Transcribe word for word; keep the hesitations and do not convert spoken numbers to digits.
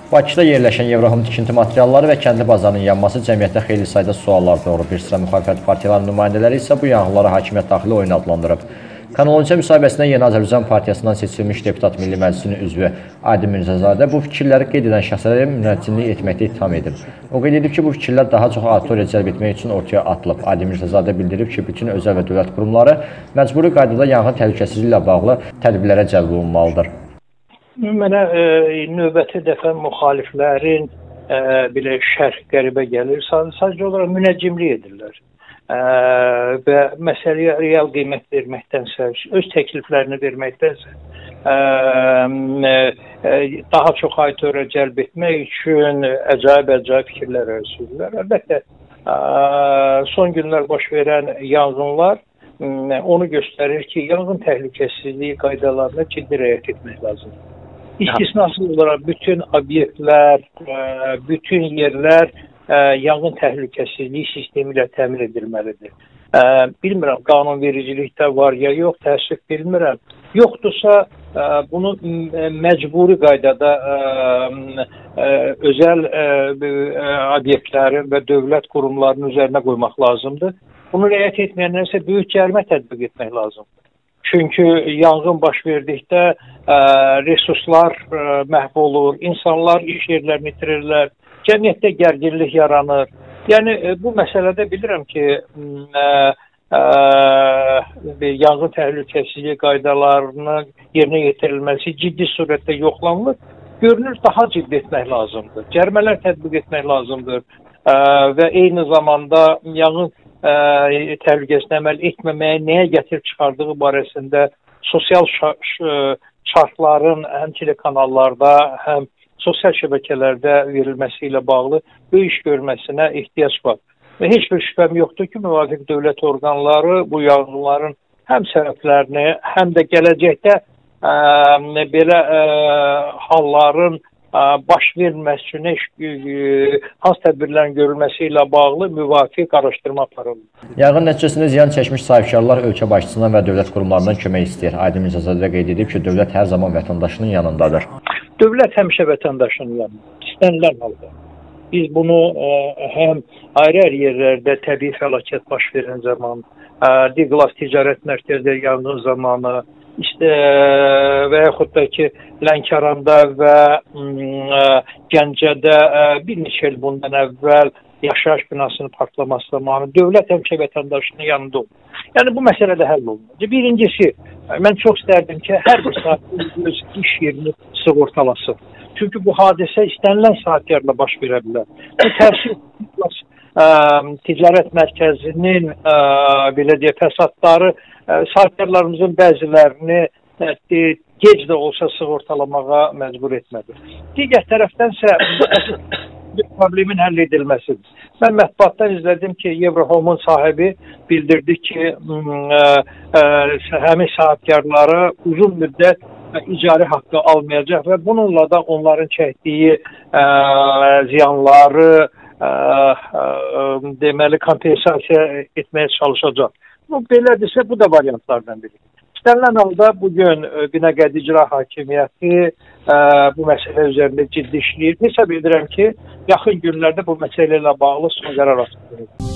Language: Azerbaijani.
Bakıda yerləşən Eurohome tikinti materialları və kəndi bazarının yanması cəmiyyətdə xeyli sayda suallar doğurub. Bir sıra müxalifət partiyalarının nümayəndələri isə bu yanğınları hakimiyyət daxili oyun adlandırıb. Kanal on iki müsahibəsində Yeni Azərbaycan Partiyasından seçilmiş deputat Milli Məclisinin üzvü Adil Mirzəzadə bu fikirləri qeyd edən şəxsləri münəccimlik etməkdə ittiham edib. O qeyd edib ki, bu fikirlər daha çox auditoriya cəlb etmək üçün ortaya atılıb. Adil Mirzəzadə bildirib ki, bütün özəl və dövlət qurumları məcburi qaydada yanğın təhlükəsizliyi ilə bağlı tədbirlərə cəlb olunmalıdır. Mənə e, növbəti dəfə müxaliflərin e, belə şərh qəribə gəlir, sadəcə olaraq münəccimlik edirlər e, və məsələyə real qiymət verməkdənsə, öz təkliflərini verməkdənsə e, e, daha çox auditoriya cəlb etmək üçün əcaib-əcaib fikirlər ərəsürlər. Əlbəttə, e, son günlər baş verən yanğınlar onu göstərir ki, yanğın təhlükəsizliyi qaydalarına ciddi riayət etmək lazımdır. İstisnasız olaraq bütün obyektlər, bütün yerlər yanğın təhlükəsizliyi sistemi ilə təmin edilməlidir. Bilmirəm, qanunvericilikdə var ya yox, təəssüf bilmirəm. Yoxdursa, bunu məcburi qaydada özəl obyektlərin və dövlət qurumlarının üzərinə qoymaq lazımdır. Bunu riayət etməyənlərə isə böyük cərimə tətbiq etmək lazımdır. Çünki yanğın baş verdikdə ə, resurslar ə, məhv olur, insanlar iş yerlərini itirirlər, cəmiyyətdə gərginlik yaranır. Yəni ə, bu məsələdə bilirəm ki, ə, ə, yanğın təhlükəsizliyi qaydalarının yerinə yetirilməsi ciddi surətdə yoxlanılır. Görünür, daha ciddi etmək lazımdır. Cərimələr tətbiq etmək lazımdır ə, və eyni zamanda yanğın Ə, təhlükəsizliyə əməl etməməyə nəyə gətirib çıxardığı barəsində sosial şərhlərin həm telekanallarda, həm sosial şəbəkələrdə verilməsi ilə bağlı böyük iş görməsinə ehtiyac var. Və heç bir şübhəm yoxdur ki, müvafiq dövlət orqanları bu yanğınların həm səbəblərini, həm də gələcəkdə ə, belə ə, halların baş verməsi üçün hansı tədbirlərin görülməsi ilə bağlı müvafiq araşdırma aparılır. Yanğın nəticəsində ziyan çəkmiş sahibkarlar ölkə başçısından və dövlət qurumlarından kömək istəyir. Adil Mirzəzadə qeyd edib ki, dövlət hər zaman vətəndaşının yanındadır. Dövlət həmişə vətəndaşının yanındadır. İstənilən halda. Biz bunu ə, həm ayrı-ayrı yerlərdə təbii fəlakət baş verən zaman, Diqlas Ticarət Mərkəzdə yanğın zamanı, İşte, və yaxud da ki, Lənkəranda və ə, Gəncədə ə, bir neçə il bundan əvvəl yaşayış binasının partlaması zamanı dövlət həmişə vətəndaşının yanında olur. Yəni, bu məsələ də həll olunur. Birincisi, mən çox istərdim ki, hər bir saat öz iş yerini sığortalasın. Çünki bu hadisə istənilən saatlərlə baş verə bilər. Bu təəssüf ə, ticarət mərkəzinin ə, belə deyə fəsadları sahibkarlarımızın bəzilərini ə, gec də olsa sığortalamağa məcbur etmədi. Digər tərəfdənsə problemin həll edilməsidir. Mən mətbuatdan izlədim ki, Eurohome'un sahibi bildirdi ki, ə, ə, həmin sahibkarları uzun müddət icari haqqı almayacaq və bununla da onların çəkdiyi ə, ziyanları ə, ə, deməli kompensasiya etməyə çalışacaq. Bu belədirsə, bu da variantlardan biri. İstənilən halda bugün Binəqədi İcra Hakimiyyəti ə, bu məsələ üzərində ciddi işləyir. Hesab edirəm ki, yaxın günlərdə bu məsələ ilə bağlı son qərar açıqlayacaq.